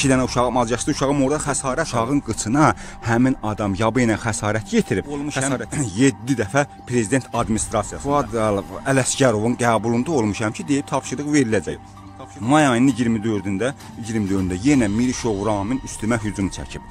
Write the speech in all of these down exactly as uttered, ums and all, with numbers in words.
iki dənə uşağım azyaşlı uşağım orada xəsarət, uşağın qıçına həmin adam yaba ilə xəsarət yetirib. Olmuşam yeddi dəfə prezident administrasiyası Fuad Ələsgərovun qəbulunda olmuşam ki, deyib tapşırıq veriləcək. May ayının iyirmi dördündə, iyirmi dördündə yenə Miri Şovramin üstümə hücum çəkib.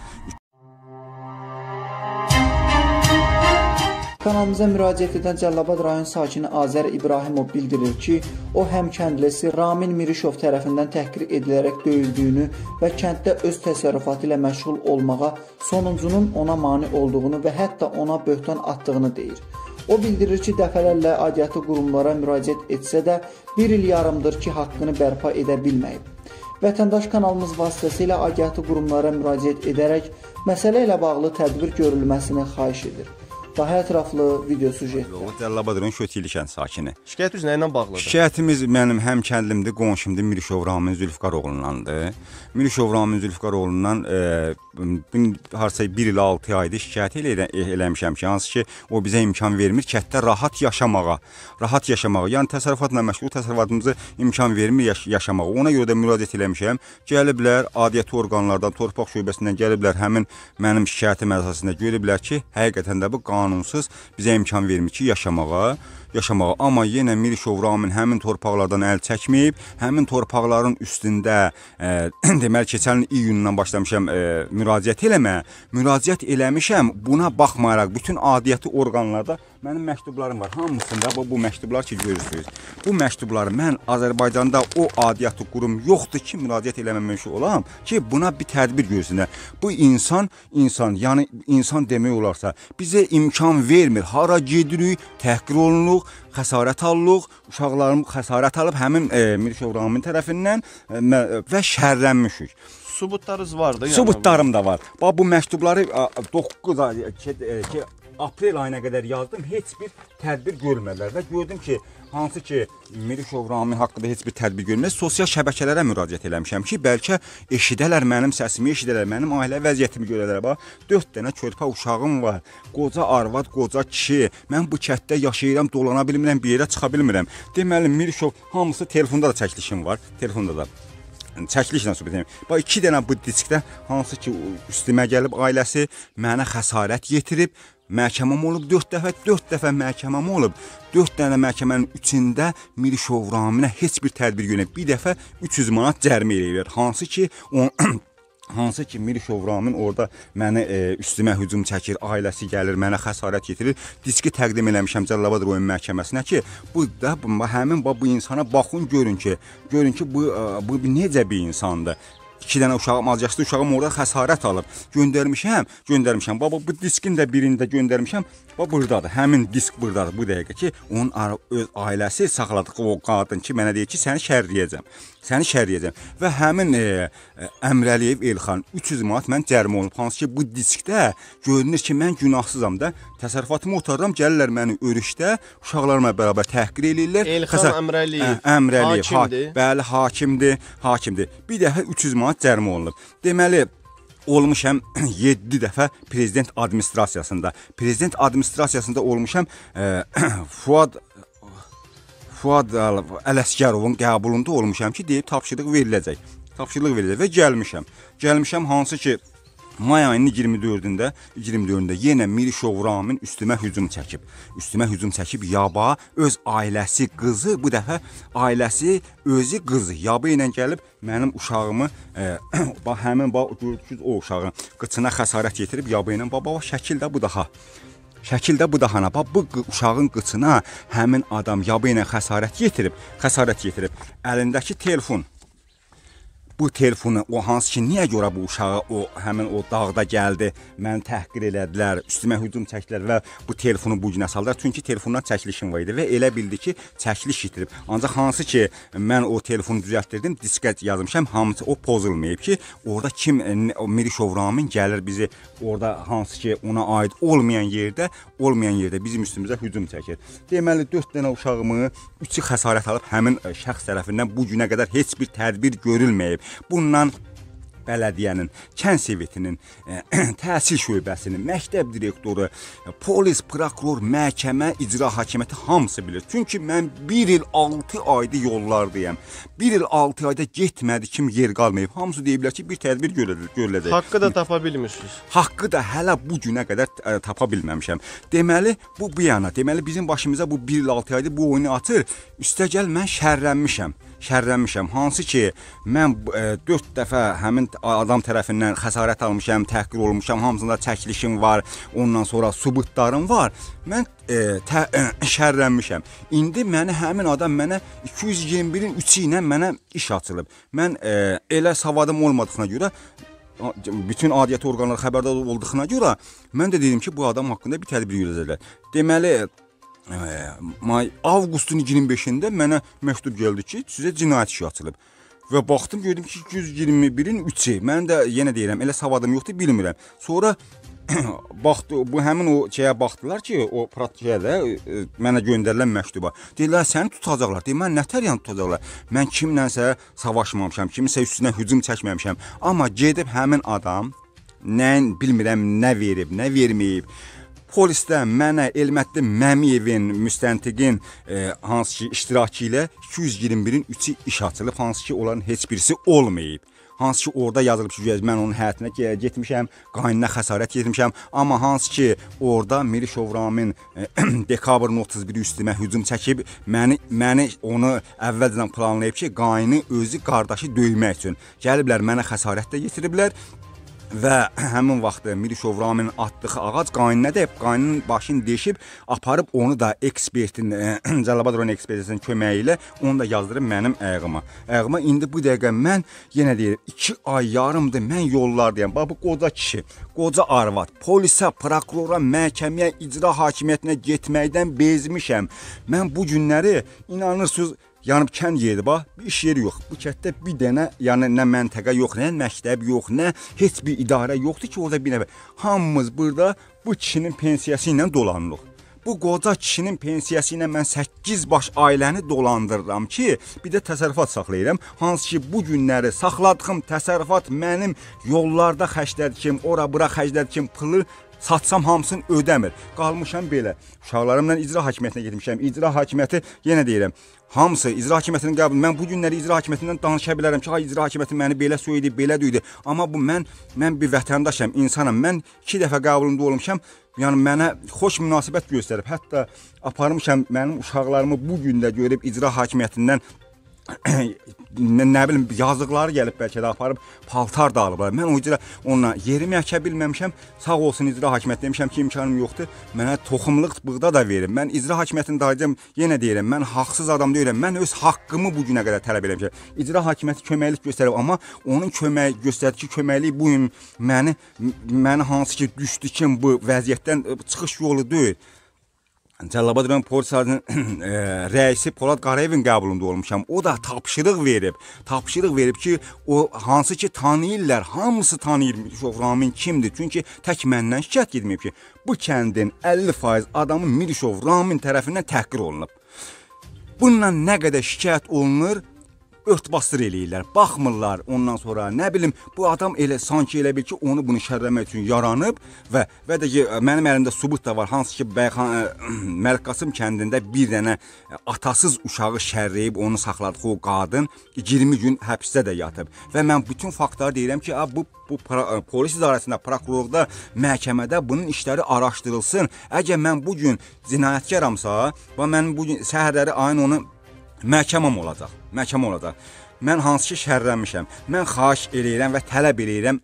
Kanalımıza müraciət edən Cəlilabad rayon sakini Azər İbrahimov bildirir ki, o həm kəndlisi Ramin Mirişov tərəfindən təhqir edilərək döyüldüyünü və kənddə öz təsərrüfatı ilə məşğul olmağa sonuncunun ona mane olduğunu və hətta ona böhtan attığını deyir. O bildirir ki, dəfələrlə aidiyyatı qurumlara müraciət etsə də bir il yarımdır ki, haqqını bərpa edə bilməyib. Vətəndaş kanalımız vasitəsilə aidiyyatı qurumlara müraciət edərək məsələ ilə bağlı tədbir görülməsini xahiş edir. Daha ətraflı video sujetdə. Cəlilabad rayon Şötiyeli kənd sakini. Şikayətiniz nə ilə bağlıdır? Şikayətimiz mənim həm kəndlimdir, qonşumdur, Mirişov Ramin Zülfikar oğlundandır. Mirişov Ramin Zülfikar oğlundan e, harca bir il altı aydır şikayət elə, eləmişəm ki, hansı ki, o bizə imkan vermir kənddə rahat yaşamağa. Rahat yaşamağa. Yəni təsərrüfatla məşğul, təsərrüfatımızı imkan vermir yaş yaşamağa. Ona görə də müraciət eləmişəm. Gəliblər, aidiyyatı orqanlardan, torpaq şöbəsindən gəliblər, həmin mənim şikayətim əsasında görüblər ki, həqiqətən də bu qanunsuz bizə imkan vermir ki, yaşamağa, yaşamağa. Amma yenə Mirişov Ramin həmin torpaqlardan əl çəkməyib, həmin torpaqların üstündə e, deməli keçən iyundan başlamışam e, müraciət eləmə. Müraciət eləmişəm. Buna baxmayaraq bütün aidiyyatı orqanlarda mənim məktublarım var. Hamısında bu, bu məktublar ki görürsünüz. Bu məktubları mən Azərbaycanda o aidiyyatı qurum yoxdur ki, müraciət eləməmiş olam ki, buna bir tədbir görsünlər. Bu insan, insan, yəni insan demək olarsa bizə imkan vermir. Hara gedirik, təhqir olunuruq, xəsarət alırıq, uşaqlarım xəsarət alıb həmin e, Mirişov Ramin tərəfindən e, və şərlənmişik. Subutlarınız vardı? Subutlarım da var. Bax bu məktubları doqquz ay ki, aprel ayına qədər yazdım, heç bir tədbir görmədilər və gördüm ki, hansı ki Mirişov Ramin haqqında heç bir tədbir görmədilər. Sosial şəbəkələrə müraciət eləmişəm ki, bəlkə eşidələr mənim səsimi, eşidələr mənim ailə vəziyyətimi görələr. Bax, dörd dənə körpə uşağım var, qoca arvad, qoca kişi. Mən bu kənddə yaşayıram, dolana bilmirəm, bir yerə çıxa bilmirəm. Deməli, Mirişov hamısı telefonda da çəkilişim var, telefonda da. Çəkilişlə söhbət edirəm. Bax iki dənə bu diskdə hansı ki üstümə gəlib ailəsi mənə xəsarət yetirib. Məhkəməm olub dörd dəfə, dörd dəfə məhkəməm olub. dörd dənə məhkəmənin üçündə Mirişov Raminə heç bir tədbir görməyib. Bir dəfə üç yüz manat cərimə eləyirlər. Hansı ki on hansı ki Mirişov Ramin orada məni e, üstümə hücum çəkir, ailəsi gəlir, mənə xəsarət yetirir. Diski təqdim eləmişəm Cəlilabad rayon məhkəməsinə ki, bu da bu, həmin bu insana baxın, görün ki, görün ki bu bu necə bir insandır. İki dənə uşağım, azyaşlı uşağım orada xəsarət alıb. Göndərmişəm, göndərmişəm. Baba bu diskin də birində göndərmişəm. Bax burdadır. Həmin disk burdadır bu dəqiqə ki, onun öz ailəsi saxladığı o qadın ki, mənə deyir ki, səni şərləyəcəm. Səni şərləyəcəm. Və həmin e, e, Əmrəliyev Elxan üç yüz manat mən cərimə olub. Hansı ki, bu diskdə görünür ki, mən günahsızam da. Təsərrüfatımı otarıram, gəlirlər məni örüşdə, uşaqlarımla bərabər təhqir eləyirlər. Elxan Xəsər, Əmrəliyev. Ə, Əmrəliyev hakimdir. Ha, bəli, hakimdir, hakimdir. Bir dəfə üç yüz manat cərimə olunub. Deməli, olmuşam yeddi dəfə prezident administrasiyasında. Prezident administrasiyasında olmuşam e, Fuad Fuad Ələsgərovun qəbulunda olmuşam ki, deyib tapşırıq veriləcək. Tapşırıq veriləcək və gəlmişəm. Gəlmişəm hansı ki may ayının iyirmi dördündə, iyirmi dördündə yenə Mirişov Ramin üstümə hücum çəkib. Üstümə hücum çəkib yaba, öz ailəsi, qızı, bu dəfə ailəsi, özü qızı yaba ilə gəlib mənim uşağımı, e, bax həmin bax görürsüz o uşağın qıçına xəsarət yetirib yaba ilə. Baba şəkil də bu daha. Şəkildə bu da hana, bax bu uşağın qıçına həmin adam yaba ilə xəsarət yetirib, xəsarət yetirib. Əlindəki telefon. Bu telefonu o hansı ki, niyə görə bu uşağı o həmin o dağda gəldi, məni təhqir elədilər, üstümə hücum çəkdilər və bu telefonu bu günə saldılar. Çünki telefondan çəkilişim var idi və elə bildi ki, çəkiliş yitirib. Ancaq hansı ki, mən o telefonu düzəltdirdim, diskə yazmışam, hamısı o pozulmayıb ki, orada kim, o Mirişov Ramin gəlir bizi orada hansı ki, ona aid olmayan yerdə, olmayan yerdə bizim üstümüzə hücum çəkir. Deməli, dörd dənə uşağımı, üçü xəsarət alıb həmin şəxs tərəfindən bu günə qədər heç bir tədbir görülməyib. Bundan bələdiyyənin, kənd sovetinin, e, təhsil şöbəsinin, məktəb direktoru, polis, prokuror, məhkəmə, icra hakimiyyəti hamısı bilir. Çünki mən bir il altı ayda yollardayım. Bir il altı ayda getmədi kim yer qalmayıb. Hamısı deyiblər ki, bir tədbir görüləcək. Haqqı da tapa bilmirsiniz. Haqqı da hələ bu günə qədər ə, tapa bilməmişəm. Deməli, bu bu yana, deməli bizim başımıza bu bir il altı ayda bu oyunu atır. Üstəgəl mən şərrənmişəm. Şərrənmişəm. Hansı ki, mən dörd dəfə həmin adam tərəfindən xəsarət almışam, təhqir olmuşam, hamısında çəkilişim var, ondan sonra sübutlarım var. Mən e, tə, e, şərrənmişəm. İndi məni həmin adam mənə iki yüz iyirmi birin üçü ilə mənə iş açılıb. Mən e, elə savadım olmadığına görə, bütün adiyyəti orqanlar xəbərdar olduğuna görə mən də dedim ki, bu adam haqqında bir tədbir görəcəklər. Deməli, may avqustun iyirmi beşində mənə məktub gəldi ki, sizə cinayət işi açılıb. Və baxdım, gördüm ki, iki yüz iyirmi birin üçü. Mən də yenə deyirəm, elə savadım yoxdur, bilmirəm. Sonra baxdı, bu həmin o şeyə baxdılar ki, o protokələ mənə göndərilən məktuba. Dedilər, səni tutacaqlar. Deyim, mən nətər yəni tutacaqlar? Mən kimlənsə savaşmamışam, kimsə üstünə hücum çəkməmişəm. Amma gedib həmin adam nəyin bilmirəm, nə verib, nə verməyib. Polisdə mənə Elmətli Məmiyevin, müstəntiqin e, hansı ki iştirakı ilə iki yüz iyirmi birin üçü iş açılıb, hansı ki onların heç birisi olmayıb. Hansı ki orada yazılıb ki, mən onun həyətinə getmişəm, qaynına xəsarət yetirmişəm, amma hansı ki orada Mirişov Ramin e, dekabrın otuz biri üstümə hücum çəkib, məni, məni onu əvvəldən planlayıb ki, qaynı özü qardaşı döymək üçün. Gəliblər, mənə xəsarət də yetiriblər. Və həmin vaxtı Mirişov Ramin atdığı ağac qaynına dəyib, qaynının başını deşib, aparıb onu da ekspertin, Cəlilabad rayon ekspertisinin köməyi ilə onu da yazdırıb mənim ayağıma. Ayağıma indi bu dəqiqə mən yenə deyirəm, iki ay yarımdır mən yollardayım. Bax, bu qoca kişi, qoca arvad, polisə, prokurora, məhkəməyə, icra hakimiyyətinə getməkdən bezmişəm. Mən bu günləri, inanırsınız, yəni kənd yeri bax, bir iş yeri yox. Bu kənddə bir dənə, yəni nə məntəqə yox, nə məktəb yox, nə heç bir idarə yoxdur ki, orada bir nəfər. Hamımız burada bu kişinin pensiyası ilə dolanırıq. Bu qoca kişinin pensiyası ilə mən səkkiz baş ailəni dolandırıram ki, bir də təsərrüfat saxlayıram. Hansı ki, bu günləri saxladığım təsərrüfat mənim yollarda xərclədiyim, ora bura xərclədiyim pılı satsam hamısını ödəmir. Qalmışam belə. Uşaqlarımla icra hakimiyyətinə getmişəm. İcra hakimiyyəti, yenə deyirəm, hamısı icra hakimiyyətinin qəbul. Mən bu günləri icra hakimiyyətindən danışa bilərəm ki, hay icra hakimiyyəti məni belə söydü, belə döydü. Amma bu mən mən bir vətəndaşam, insanam. Mən iki dəfə qəbulunda olmuşam. Yəni mənə xoş münasibət göstərib. Hətta aparmışam mənim uşaqlarımı bu gündə görüb icra hakimiyyətindən nə bilim yazıqları gəlib bəlkə də aparıb paltar da alıblar. Mən o icra onunla yerimi əkə bilməmişəm. Sağ olsun icra hakimiyyəti demişəm ki, imkanım yoxdur. Mənə toxumluq buğda da verin. Mən icra hakimiyyətini dayıcam, yenə deyirəm, mən haqsız adam deyirəm. Mən öz haqqımı bu günə qədər tələb eləmişəm. İcra hakimiyyəti köməklik göstərib, amma onun kömək göstərdiyi köməklik bu gün məni məni hansı ki düşdü ki, bu vəziyyətdən çıxış yolu deyil. Cəlilabad rayon polisinin e, rəisi Polad Qarayevin qəbulunda olmuşam. O da tapşırıq verib. Tapşırıq verib ki, o hansı ki tanıyırlar, hamısı tanıyır Mirişov Ramin kimdir. Çünki tək məndən şikayət etməyib ki, bu kəndin əlli faiz adamı Mirişov Ramin tərəfindən təhqir olunub. Bununla nə qədər şikayət olunur, örtbasdır eləyirlər, baxmırlar. Ondan sonra nə bilim, bu adam elə sanki elə bil ki, onu bunu şərləmək üçün yaranıb və və də ki, mənim əlimdə sübut da var. Hansı ki, Bəyxan Məlik Qasım kəndində bir dənə atasız uşağı şərləyib onu saxladığı o qadın iyirmi gün həbsdə də yatıb. Və mən bütün faktları deyirəm ki, bu bu polis idarəsində, prokurorluqda, məhkəmədə bunun işləri araşdırılsın. Əgər mən bu gün cinayətkaramsa, və mənim bu gün səhərləri ayın onu məhkəməm olacaq, məhkəmə olacaq. Mən hansı ki şərrənmişəm, mən xahiş eləyirəm və tələb eləyirəm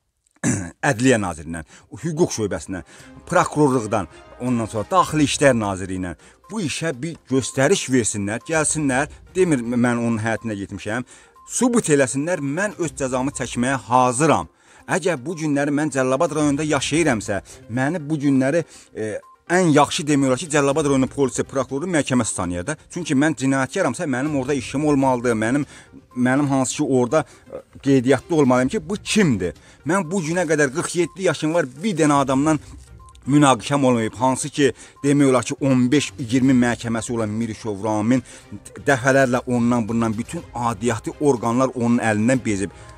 Ədliyyə Nazirindən, hüquq şöbəsindən, prokurorluqdan, ondan sonra Daxili İşlər Nazirindən bu işə bir göstəriş versinlər, gəlsinlər, demir mən onun həyətinə getmişəm, sübut eləsinlər, mən öz cəzamı çəkməyə hazıram. Əgər bu günləri mən Cəlilabad rayonunda yaşayıramsə, məni bu günləri e, ən yaxşı demiyorlar ki, Cəlilabad rayonu polisi, prokuroru, məhkəməsi tanıyır da. Çünki mən cinayətkaramsa, mənim orada işim olmalıdır, mənim mənim hansı ki orada qeydiyyatda olmalıyım ki, bu kimdir? Mən bu günə qədər qırx yeddi yaşım var, bir dənə adamdan münaqişəm olmayıb, hansı ki demiyorlar ki, on beş iyirmi məhkəməsi olan Mirişov Ramin dəfələrlə ondan bundan bütün adiyyatı orqanlar onun əlindən bezib.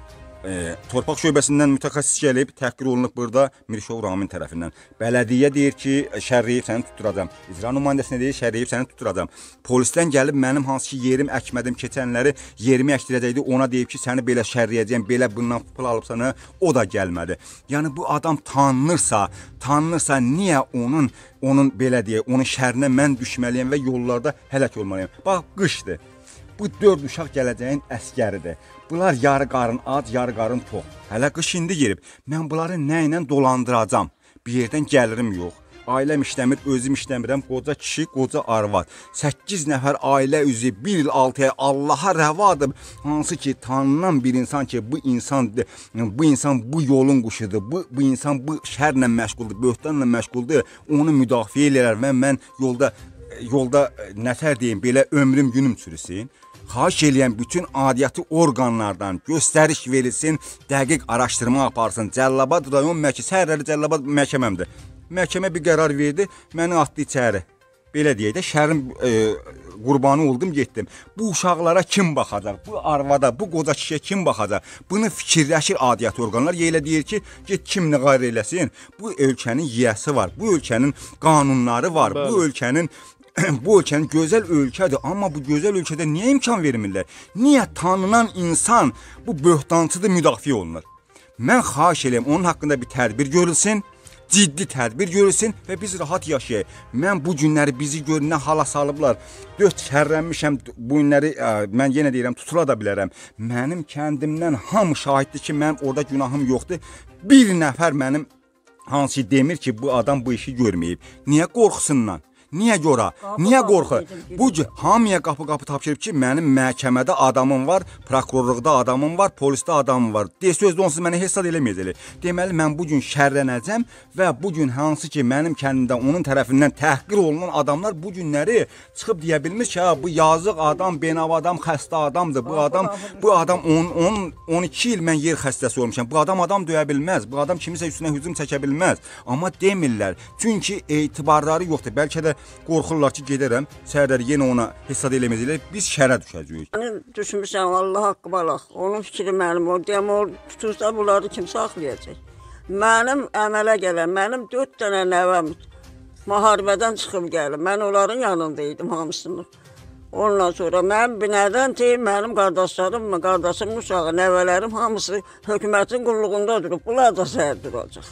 e, torpaq şöbəsindən mütəxəssis gəlib, təhqir olunub burada Mirişov Ramin tərəfindən. Bələdiyyə deyir ki, şərləyib səni tutturacam. İcra nümayəndəsinə deyir, şərləyib səni tutturacam. Polisdən gəlib mənim hansı ki yerim əkmədim, keçənləri yerimi əkdirəcəkdi, ona deyib ki, səni belə şərləyəcəyəm, belə bundan pul alıb sana, o da gəlmədi. Yəni bu adam tanınırsa, tanınırsa niyə onun onun belə deyə, onun şərrinə mən düşməliyəm və yollarda həlak olmalıyam. Bax, qışdır. Bu dörd uşaq gələcəyin əskəridir. Bunlar yarı qarın ac, yarı qarın tox. Hələ qış indi girib. Mən bunları nə ilə dolandıracam? Bir yerdən gəlirim yox. Ailəm işləmir, özüm işləmirəm. Qoca kişi, qoca arvad. səkkiz nəfər ailə üzü bir il altı ay Allaha rəvadır. Hansı ki tanınan bir insan ki bu insan bu insan bu yolun quşudur. Bu bu insan bu şərlə məşğuldur, böhtanla məşğuldur. Onu müdafiə edirlər və mən yolda yolda nətər deyim, belə ömrüm günüm çürüsün. Xahiş eləyən bütün adiyyatı orqanlardan göstəriş verilsin, dəqiq araşdırma aparsın. Cəllabad rayon məhkəməsi, səhərləri Cəllabad məhkəməmdir. Məhkəmə bir qərar verdi, məni atdı içəri. Belə deyək də, şərin e, qurbanı oldum, getdim. Bu uşaqlara kim baxacaq? Bu arvada, bu qoca kişiyə kim baxacaq? Bunu fikirləşir adiyyat orqanlar. Yelə deyir ki, get kimni qayr eləsin. Bu ölkənin yiyəsi var, bu ölkənin qanunları var, Bəli. bu ölkənin bu ölkənin gözəl ölkədir, amma bu gözəl ölkədə niyə imkan vermirlər? Niyə tanınan insan bu böhtançıdır müdafiə olunur? Mən xahiş eləyəm, onun haqqında bir tədbir görülsün, ciddi tədbir görülsün və biz rahat yaşayaq. Mən bu günləri bizi gör nə hala salıblar. Dörd şərrənmişəm, bu günləri ə, mən yenə deyirəm, tutula da bilərəm. Mənim kəndimdən hamı şahiddir ki, mənim orada günahım yoxdur. Bir nəfər mənim hansı demir ki, bu adam bu işi görməyib. Niyə qorxusundan? Niyə görə? Niyə qorxu? Bu hamıya qapı-qapı tapşırıb ki, mənim məhkəmədə adamım var, prokurorluqda adamım var, polisdə adamım var. De sözdə onsuz mənə hesab eləməyəcəklər. Deməli mən bu gün şərrənəcəm və bu gün hansı ki mənim kəndimdə onun tərəfindən təhqir olunan adamlar bu günləri çıxıb deyə bilmir ki, ha bu yazıq adam, benav adam, xəstə adamdır. Bu adam bu adam on on iki il mən yer xəstəsi olmuşam. Bu adam adam döyə bilməz. Bu adam kimisə üstünə hücum çəkə bilməz. Amma demirlər. Çünki etibarları yoxdur. Bəlkə də qorxurlar ki, gedərəm, səhərləri yenə ona hesab eləmədilər, biz şərə düşəcəyik. Mən düşünmüşəm, Allah haqqı balaq, onun fikri mənim, o deyəm, o tutursa bunları kim saxlayacaq? Mənim əmələ gələn, mənim dörd dənə nəvəm müharibədən çıxıb gəlir, mən onların yanındaydım hamısını. Ondan sonra mən binədən deyim, mənim qardaşlarım, qardaşım uşağı, nəvələrim hamısı hökumətin qulluğunda durub, bunlar da səhər duracaq.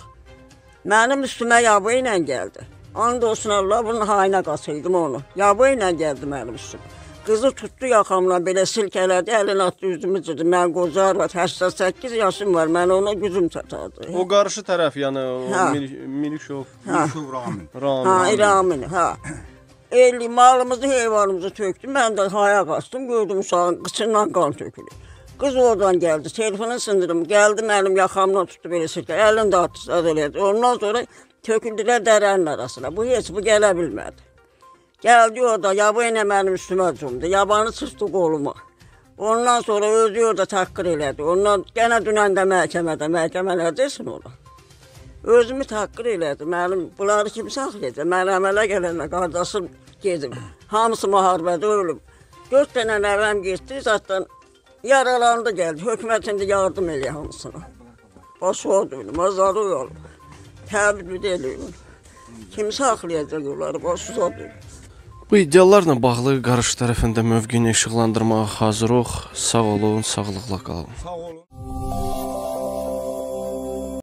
Mənim üstümə yabı ilə gəldi. And olsun Allah, bunun hainə qaçıydım onu. Yabı ilə gəldi mənim üstümə. Qızı tutdu yaxamla, belə silkələdi, əlini atdı, üzümü cıdı. Mən qoca arvad, səksən səkkiz yaşım var, mən ona gücüm çatardı. O qarşı tərəf, yəni o hə. Mirişov. Mirişov Ramin. Ramin. Ha, Ramin, hə. Eli, malımızı, heyvanımızı tökdü, mən də haya qaçdım, gördüm uşağın qıçından qan tökülür. Qız oradan gəldi, telefonu sındırım, gəldi mənim yaxamla tutdu belə silkə, əlini də atdı, elədi. Ondan sonra töküldülər dərənin arasına. Bu heç bu gələ bilmədi. Gəldi orada, yabı ilə mənim üstümə cumdu. Yabanı çıxdı qoluma. Ondan sonra özü orada təhqir elədi. Ondan gənə dünəndə məhkəmədə, məhkəmələr desin ona. Özümü təhqir elədi. Mənim bunları kim saxlayacaq? Mən əmələ gələndə qardaşım gedim. Hamısı müharibədə ölüb. Dörd dənə nəvəm getdi, zaten yaralandı gəldi. Hökumətində yardım eləyə hamısına. Başı o dönüm, azarı olub. Təbir eləyim. Kim saxlayacaq onları, başsız odur. Bu iddialarla bağlı qarşı tərəfində mövqeyini işıqlandırmağa hazırıq. Sağ olun, sağlıqla qalın. Sağ olun.